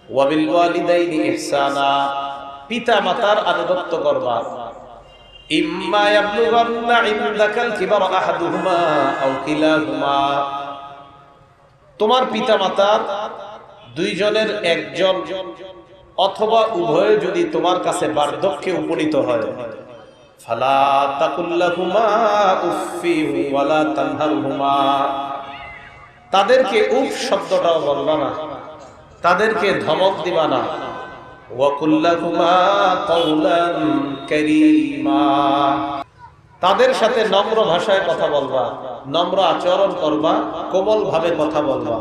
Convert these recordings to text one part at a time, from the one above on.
ওয়া বিল ওয়ালিদাইনি ইহসানা, পিতা মাতার আনুগত্য করবা। ইম্মা ইয়াবলুগান্না ইনদাকাল কিবারা আহাদুহুমা আও কিলাহুমা, তোমার পিতা মাতার দুইজনের একজন অথবা উভয় যদি তোমার কাছে বার্ধক্যে উপনীত হয়, ফালা তাকুল লাহুমা উফফিন ওয়ালা তানহারহুমা, তাদেরকে উফ শব্দটাও বলবা না, তাদেরকে ধমক দিবা না। ওয়া কুল লাহুমা কাওলান কারীমা, তাদের সাথে নম্র ভাষায় কথা বলবা, নম্র আচরণ করবা, কোমল ভাবে কথা বলবা।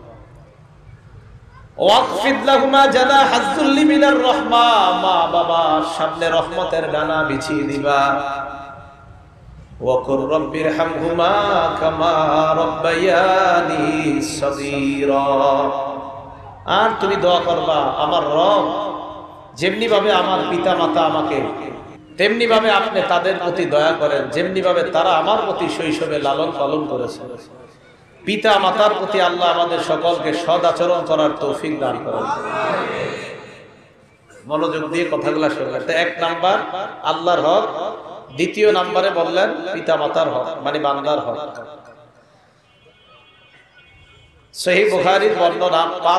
ওয়াকফিদ লাহুমা জানাহাজ যুল্লি মিনার রাহমা, মা বাবার সামনে রহমতের ডানা বিছিয়ে দিবা। ওয়া কুর রাব্বিরহামহুমা কামা রাব্বায়ানি সগীরা, আর তুমি দোয়া করবা, আমার রব যেমনি ভাবে আমার পিতা মাতা আমাকে, তেমনি ভাবে আপনি তাদের প্রতি দয়া করেন, যেমনি ভাবে তারা আমার প্রতি শৈশবে লালন পালন করেছে। পিতা মাতার প্রতি আল্লাহ আমাদের সকলকে সদ আচরণ করার তৌফিক দান করেন। মনোযোগ দিয়ে কথাগুলা শুনলেন। এক নাম্বার আল্লাহর হক, দ্বিতীয় নাম্বারে বললেন পিতা মাতার হক, মানে বান্দার হক। সহিহ বুখারীর বর্ণনা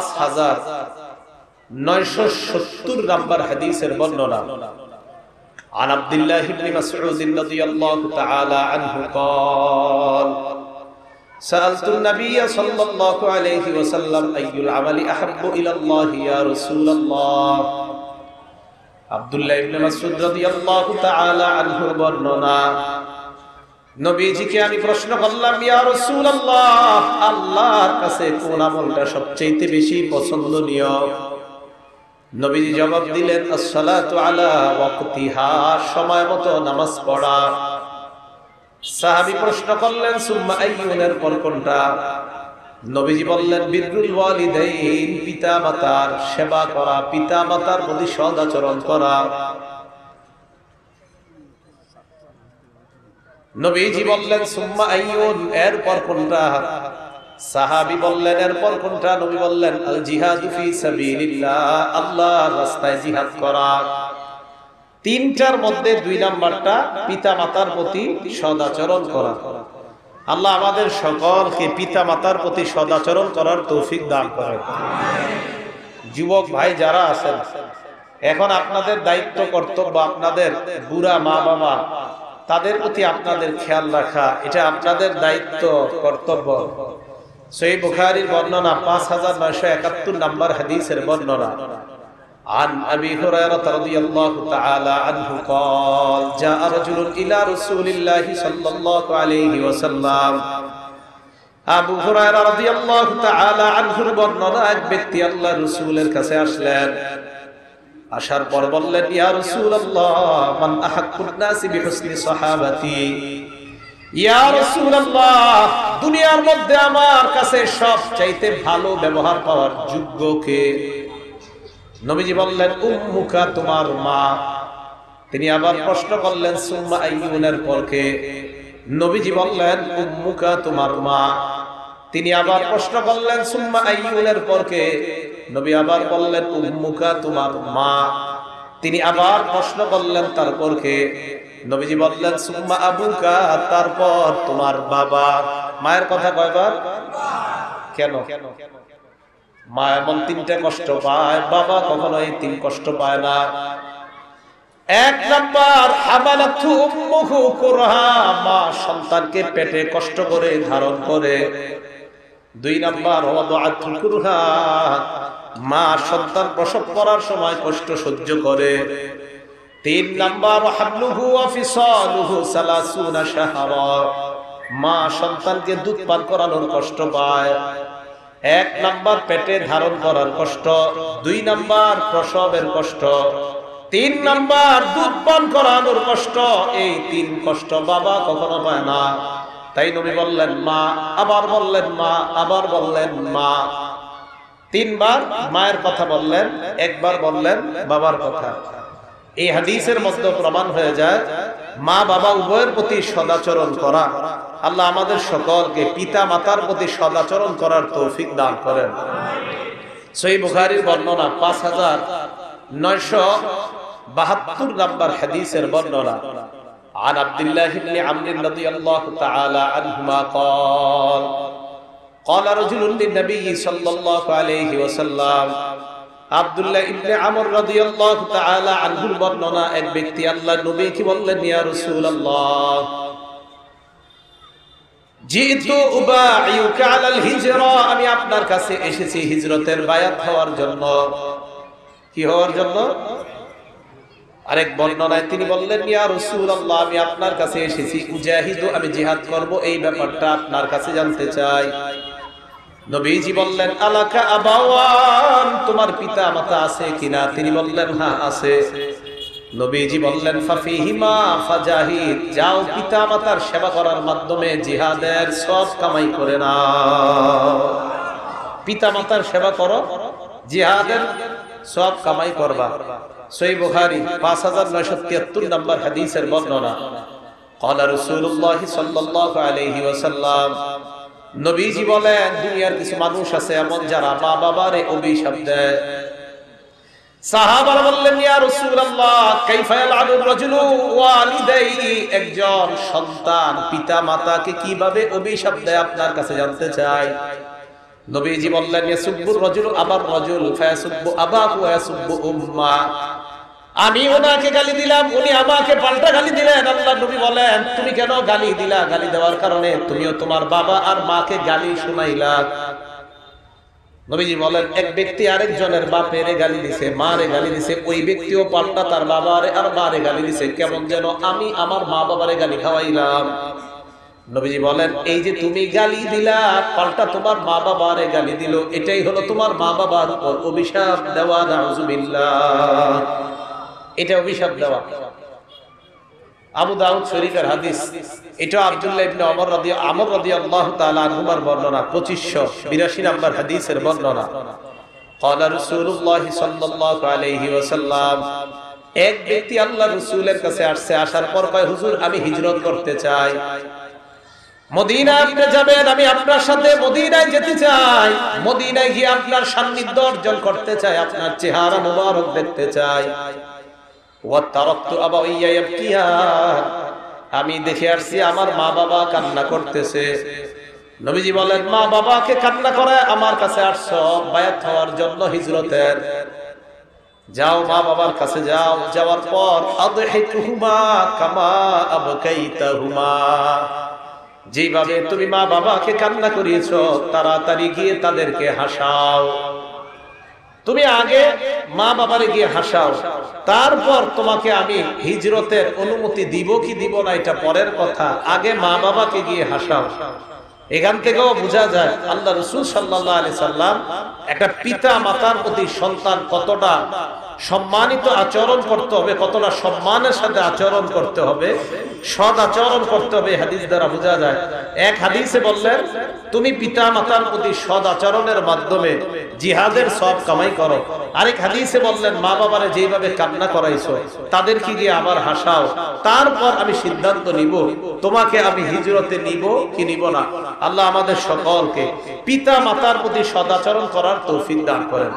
5970 নাম্বার হাদিসের বর্ণনা। عن عبد الله بن مسعود رضي الله تعالى عنه قال سألت النبي صلى الله عليه وسلم أي العمل أحب إلى الله يا رسول الله। আব্দুল্লাহ ইবনে মাসউদ রাদিয়াল্লাহু তাআলা আনহু বর্ণনা, নবীজিকে আমি প্রশ্ন করলাম, ইয়া রাসূলুল্লাহ, আল্লাহর কাছে কোন আমলটা সবচেয়ে বেশি পছন্দনীয়? নবীজি জবাব দিলেন, আসসালাতু আলা ওয়াক্তিহা, সময় মতো নামাজ পড়া। সাহাবী প্রশ্ন করলেন, সুম্মা আইয়ুন, এরপর কোনটা? নবীজি বললেন, বিররুল ওয়ালিদাইন, পিতা মাতার সেবা করা, পিতা মাতার প্রতি সদ আচরণ করা। নবীজি বললেন, সুম্মা আইয়ুন, এরপর কোনটা? সাহাবী বললেন, এরপর কোনটা? নবী বললেন, আল জিহাদু ফি সাবিলিল্লাহ, আল্লাহর রাস্তায় জিহাদ করা। তিনটার মধ্যে 2 নাম্বারটা পিতা মাতার প্রতি সদাচরণ করা। আল্লাহ আমাদের সকলকে পিতা মাতার প্রতি সদাচরণ করার তৌফিক দান করেন। যুবক ভাই যারা আছেন, এখন আপনাদের দায়িত্ব কর্তব্য, আপনাদের বুড়া মা বাবা, তাদের প্রতি আপনাদের খেয়াল রাখা, এটা আপনাদের দায়িত্ব কর্তব্য। সহিহ বুখারীর বর্ণনা 5971 নাম্বার হাদিসের বর্ণনা। عن أبي هريرة رضي الله تعالى عنه قال جاء رجل إلى رسول الله صلى الله عليه وسلم। আবু হুরায়রা রাদিয়াল্লাহু তাআলা আনহুর বর্ণনা, এক ব্যক্তি আল্লাহর রাসূলের কাছে আসলেন। আসার পর বললেন, ইয়া রাসূলুল্লাহ, মান আহাক্কুন নাসি বিহুসনি সাহাবাতি। ইয়া রাসূলুল্লাহ, দুনিয়ার মধ্যে আমার কাছে সবচাইতে ভালো ব্যবহার পাওয়ার যোগ্য কে? নবীজি বললেন, উম্মুকা, তোমার মা। তিনি আবার প্রশ্ন করলেন, সুম্মা আইয়ুনের পর কে? নবীজি বললেন, উম্মুকা, তোমার মা। তিনি আবার প্রশ্ন করলেন, সুম্মা আইয়ুনের পর কে? নবী আবার বললেন, উম্মুকা, তোমার মা। তিনি আবার প্রশ্ন করলেন, তারপর কে? নবীজি বললেন, সুম্মা আবুকা, তারপর তোমার বাবা। মায়ের কথা কয়বার? কেন? মা এমন 3টা কষ্ট পায়, বাবা কখনো এই 3 কষ্ট পায় না। 1 নাম্বার, হামালাতু উম্মুহু কুরহা, মা সন্তানকে পেটে কষ্ট করে ধারণ করে। 2 নাম্বার, ওয়াদাআতু কুরহা, মা সন্তান প্রসব করার সময় কষ্ট সহ্য করে। 3 নাম্বার, হামলুহু ওয়া ফিসালুহু 30 শাহরা, মা সন্তানকে দুধ পান করানোর কষ্ট পায়। 1 নাম্বার পেটে ধারণ করার কষ্ট, 2 নাম্বার প্রসবের কষ্ট, 3 নাম্বার দুধ পান করানোর কষ্ট। এই 3 কষ্ট বাবা কখনো পায় না। তাই নবী বললেন মা, আবার বললেন মা, আবার বললেন মা। 3 বার মায়ের কথা বললেন, 1 বার বললেন বাবার কথা। এই হাদিসের মধ্যে প্রমাণ হয়ে যায় মা বাবা উভয়ের প্রতি সদাচরণ করা। আল্লাহ আমাদের সকলকে পিতা মাতার প্রতি সদাচরণ করার তৌফিক দান করেন। সহিহ বুখারীর বর্ণনা 5972 নম্বর হাদিসের বর্ণনা। عن عبد الله بن عمرو رضي الله تعالى عنهما قال قال رجل للنبي صلى الله عليه وسلم আব্দুল্লাহ ইবনে আমর রাদিয়াল্লাহু তাআলা আনহুর বর্ণনা, এক ব্যক্তি আল্লাহর নবীকে বললেন, ইয়া রাসূলুল্লাহ জিতু উবাইউকা আলাল হিজরা, আমি আপনার কাছে এসেছি হিজরতের বায়াত হওয়ার জন্য। কি হওয়ার জন্য? আরেক বর্ণনায় তিনি বললেন, ইয়া রাসূলুল্লাহ আমি আপনার কাছে এসেছি উজাহিদু, আমি জিহাদ করব, এই ব্যাপারটা আপনার কাছে জানতে চাই। নবীজি বললেন, আলাকা আবাওয়ান, তোমার পিতা মাতা আছে কিনা? তিনি বললেন, হ্যাঁ আছে। নবীজি বললেন, ফাফিহিমা ফাজাহিদ, যাও পিতা মাতার সেবা করার মাধ্যমে জিহাদের সব কামাই করে নাও। পিতা মাতার সেবা করো, জিহাদের সব কামাই করবা। সহিহ বুখারী 5973 নম্বর হাদিসের বর্ণনা। ক্বালা রাসূলুল্লাহ সাল্লাল্লাহু আলাইহি ওয়াসাল্লাম, নবীজি বলেন, দুনিয়ার কিছু মানুষ আছে এমন যারা মা বাবারে অভিশাপ দেয়। সাহাবারা বললেন, ইয়া রাসূলুল্লাহ কাইফা ইয়ালআনুর রাজুলু ওয়ালিদাইহি, একজন সন্তান পিতা মাতাকে কিভাবে অভিশাপ দেয় আপনার কাছে জানতে চাই। নবীজি বললেন, ইয়াসুব্বুর রাজুলু আবার রাজুল ফায়াসুব্বু আবাহু ওয়া ইয়াসুব্বু উম্মা, আমি ওনাকে গালি দিলাম, উনি আমাকে পাল্টা গালি দিলেন। আল্লাহ নবী বলেন, তুমি কেন গালি দিলা? গালি দেওয়ার কারণে তুমিও তোমার বাবা আর মাকে গালি শুনাইলা। নবীজি বলেন, এক ব্যক্তি আরেকজনের বাপেরে গালি দিছে, মারে গালি দিছে, ওই ব্যক্তিও পাল্টা তার বাবারে আর মারে গালি দিছে, কেমন যেন আমি আমার মা বাবারে গালি খাওয়াইলাম। নবীজি বলেন, এই যে তুমি গালি দিলা, পাল্টা তোমার মা বাবারে গালি দিল, এটাই হলো তোমার মা বাবার উপর অভিশাপ দেওয়া। নাউযুবিল্লাহ, এটা অভিশাপ দেওয়া। আবু দাউদ শরীফের হাদিস। এটা আব্দুল্লাহ ইবনে আমর রাদিয়াল্লাহু তাআলা আনহুমার বর্ণনা, 2582 নম্বর হাদিসের বর্ণনা। ক্বালা রাসূলুল্লাহ সাল্লাল্লাহু আলাইহি ওয়াসাল্লাম, এক ব্যক্তি আল্লাহর রাসূলের কাছে আসছে, আসার পর কয়, হুজুর আমি হিজরত করতে চাই, মদিনায় আপনি যাবেন, আমি আপনার সাথে মদিনায় যেতে চাই, মদিনায় গিয়ে আপনার সান্নিধ্য অর্জন করতে চাই, আপনার চেহারা মুবারক দেখতে চাই। আমি দেখে আসছি আমার মা বাবা কান্না করতেছে। নবীজি বলেন, মা বাবাকে কান্না করে আমার কাছে আসছো বায়াত হওয়ার জন্য হিজরতের, যাও মা বাবার কাছে যাও। যাওয়ার পর আদহিকুহুমা কামা আবকাইতাহুমা, যেভাবে তুমি মা বাবাকে কান্না করিয়েছো তাড়াতাড়ি গিয়ে তাদেরকে হাসাও। তুমি আগে মা বাবারে গিয়ে হাসাও, তারপর তোমাকে আমি হিজরতের অনুমতি দিব কি দিব না এটা পরের কথা, আগে মা বাবাকে গিয়ে হাসাও। এখান থেকেও বোঝা যায় আল্লাহ রাসূল সাল্লাল্লাহু আলাইহি সাল্লাম একটা পিতা মাতার প্রতি সন্তান কতটা সম্মানিত আচরণ করতে হবে, কতটা সম্মানের সাথে আচরণ করতে হবে, সৎ আচরণ করতে হবে, হাদিস দ্বারা বোঝা যায়। এক হাদিসে বললেন, তুমি পিতা মাতার প্রতি সৎ আচরণের মাধ্যমে জিহাদের সব কামাই করো। আরেক হাদিসে বললেন, মা বাবারে যেভাবে কান্না করাইছো তাদেরকে গিয়ে আবার হাসাও, তারপর আমি সিদ্ধান্ত নিব তোমাকে আমি হিজরতে নিব কি নিব না। আল্লাহ আমাদের সকলকে পিতা মাতার প্রতি সদাচরণ করার তৌফিক দান করেন।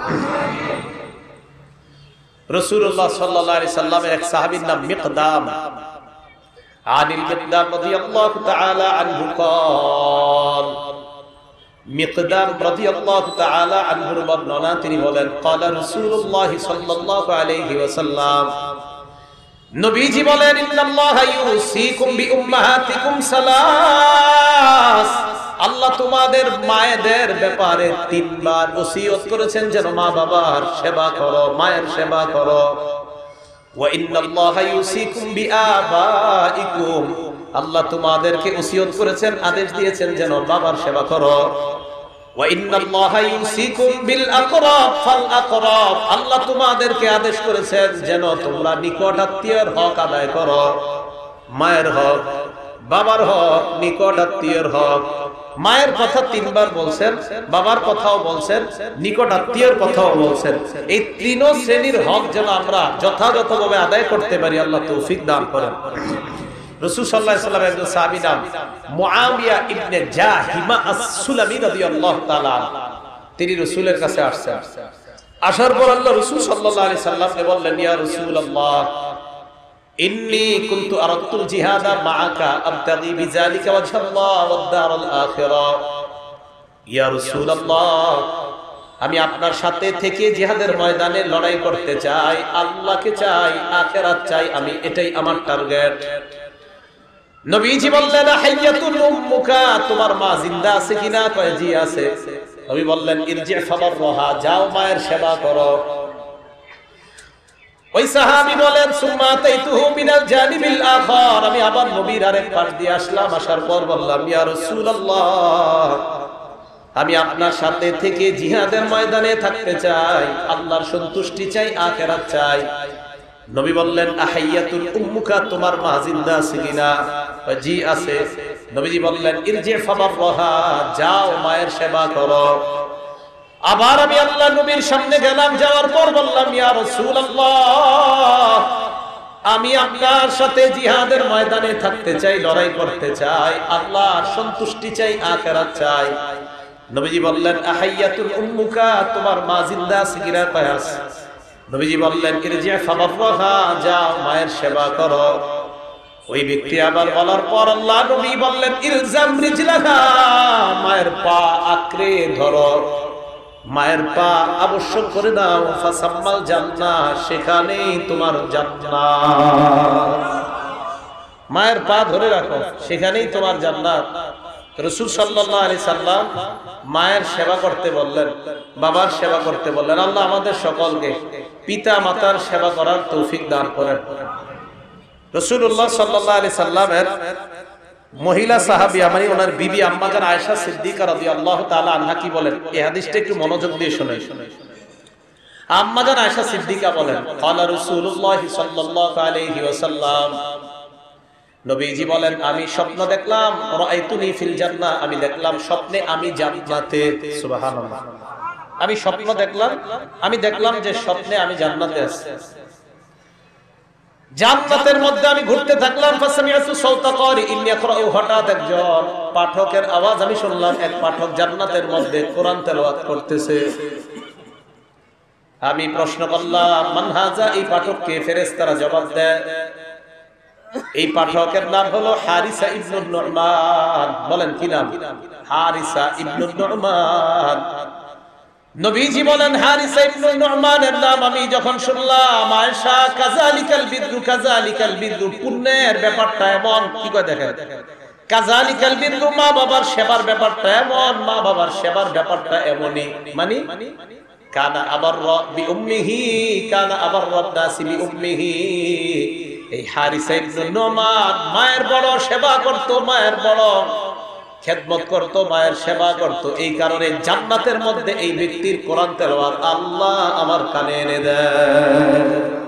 রাসূলুল্লাহ সাল্লাল্লাহু আলাইহি সাল্লামের এক সাহাবীর নাম মিকদাম। আনিল মিকদাম রাদিয়াল্লাহু তাআলা আনহু قال, মিকদাম রাদিয়াল্লাহু তাআলা আনহুর বর্ণনা, তিনি বলেন, ক্বালা রাসূলুল্লাহ সাল্লাল্লাহু আলাইহি ওয়াসাল্লাম, নবীজি বলেন, ইন্নাল্লাহা ইউসিকুম বিউম্মাহাতিকুম সালাস, আল্লাহ তোমাদের মায়েদের ব্যাপারে 3 বার ওসিয়ত করেছেন যেন মা বাবার সেবা করো, মায়ের সেবা করো। ওয়া ইন্নাল্লাহা ইউসিকুম বিআবাইকুম, আল্লাহ তোমাদেরকে ওসিয়ত করেছেন, আদেশ দিয়েছেন যেন বাবার সেবা করো। ওয়া ইন্নাল্লাহা ইউসিকুম বিল আকরাব ফাল আকরাব, আল্লাহ তোমাদেরকে আদেশ করেছেন যেন তোমরা নিকট আত্মীয়ের হক আদায় করো, মায়ের হক, বাবার হক, নিকট আত্মীয়ের হক। মায়ের কথা 3 বার বলছেন, বাবার কথাও বলছেন, নিকট আত্মীয়ের কথাও বলছেন। এই 3 শ্রেণীর হক যেন আমরা যথাযথভাবে আদায় করতে পারি, আল্লাহ তৌফিক দান করেন। রাসূল সাল্লাল্লাহু আলাইহি ওয়াসাল্লাম একজন সাহাবী নাম মুআবিয়া ইবনে জাহিমা আস-সুলামি রাদিয়াল্লাহু তাআলা, তিনি রাসূলের কাছে আসছেন। আসার পর আল্লাহ রাসূল সাল্লাল্লাহু আলাইহি সাল্লামকে বললেন, ইয়া রাসূলুল্লাহ ইন্নী কুনতু আরাদতুল জিহাদা মাআকা আবতাগি বিযালিকা ওয়াজহাল্লাহ ওয়াদ দারুল আখিরা। ইয়া রাসূলুল্লাহ, আমি আপনার সাথে থেকে জিহাদের ময়দানে লড়াই করতে চাই, আল্লাহকে চাই, আখিরাত চাই, আমি এটাই আমার টার্গেট। নবীজি বললেন, হাইয়াতুল উম্মুকা, তোমার মা জিন্দা আছে কিনা? কয় জি আছে। নবী বললেন, ইরজি ফাবাররাহা, যাও মায়ের সেবা করো। ওই সাহাবী বলেন, সুম্মা তাইতুহু মিনাল জানিবিল আখার, আমি আবার নবীর আরেক পাশ দিয়ে আসলাম। আসার পর বললাম, ইয়া রাসূলুল্লাহ, আমি আপনার সাথে থেকে জিহাদের ময়দানে থাকতে চাই, আল্লাহর সন্তুষ্টি চাই, আখিরাত চাই। নবী বললেন, আহাইয়াতুল উম্মুকা, তোমার মা জিন্দা আছে কিনা? জি আছে। নবীজি বললেন, ইরজি ফাবাররাহা, যাও মায়ের সেবা করো। আবার আমি আল্লাহ নবীর সামনে গেলাম, যাওয়ার পর বললাম, ইয়া রাসূলুল্লাহ, আমি আপনার সাথে জিহাদের ময়দানে থাকতে চাই, লড়াই করতে চাই, আল্লাহর সন্তুষ্টি চাই, আখিরাত চাই। নবীজি বললেন, আহাইয়াতুল উম্মুকা, তোমার মা জিন্দা আছে কিনা? পায়াস। নবীজি বললেন, ইরজি ফাবাররাহা, যাও মায়ের সেবা করো। ওই ব্যক্তি আবার বলার পর আল্লাহ নবী বললেন, ইলজাম রিজলাহা, মায়ের পা আঁকড়ে ধরো, মায়ের পা আবশ্যক করে দাও, ফাসাম্মাল জান্নাহ, সেখানেই তোমার জান্নাত। মায়ের পা ধরে রাখো, সেখানেই তোমার জান্নাত। রাসূল সাল্লাল্লাহু আলাইহি সাল্লাম মায়ের সেবা করতে বললেন, বাবার সেবা করতে বললেন। আল্লাহ আমাদের সকলকে পিতা মাতার সেবা করার তৌফিক দান করেন। রাসূলুল্লাহ সাল্লাল্লাহু আলাইহি সাল্লামের মহিলা সাহাবী, মানে ওনার বিবি আম্মা জান আয়েশা সিদ্দিকা রাদিয়াল্লাহু তাআলা আনহা কি বলেন, এই হাদিসটা একটু মনোযোগ দিয়ে শুনুন। আম্মা জান আয়েশা সিদ্দিকা বলেন, ক্বালা রাসূলুল্লাহ সাল্লাল্লাহু আলাইহি ওয়াসাল্লাম, নবীজি বলেন, আমি স্বপ্ন দেখলাম, রাআইতুনি ফিল জান্নাহ, আমি দেখলাম স্বপ্নে আমি জান্নাতে। সুবহানাল্লাহ, আমি স্বপ্ন দেখলাম, আমি দেখলাম যে স্বপ্নে আমি জান্নাতে আছি। জান্নাতের মধ্যে আমি ঘুরতে থাকলাম। ফাসামিআতু সাওতা কারিইন ইয়াকরাউ, হঠাৎ একজন পাঠকের আওয়াজ আমি শুনলাম। এক পাঠক জান্নাতের মধ্যে কোরআন তেলাওয়াত করতেছে। আমি প্রশ্ন করলাম, মান হাযা, এই পাঠককে? ফেরেশতারা জবাব দেয়, এই পাঠকের নাম হলো হারিসা ইবনুন নু'মান। বলেন কি নাম? হারিসা ইবনুন নু'মান। নবীজি বলেন, হারিসা ইবনুন নু'মানের নাম আমি যখন শুনলাম, আয়েশা, কাযালিকাল বিররু, কাযালিকাল বিররু, পুণ্যের ব্যাপারটা এমন। কি কয় দেখেন, কাযালিকাল বিররু, মা বাবার সেবার ব্যাপারটা এমন, মা বাবার সেবার ব্যাপারটা এমনই। মানে কানা আবাররা বিউম্মিহি, কানা আবাররান নাসি বিউম্মিহি। এই হারিসা ইবনুন নু'মান মায়ের বড় সেবা করত, মায়ের বড় খেদমত করত, মায়ের সেবা করত। এই কারণে জান্নাতের মধ্যে এই ব্যক্তির কোরআন তেলাওয়াত আল্লাহ আমার কানে এনে দেয়।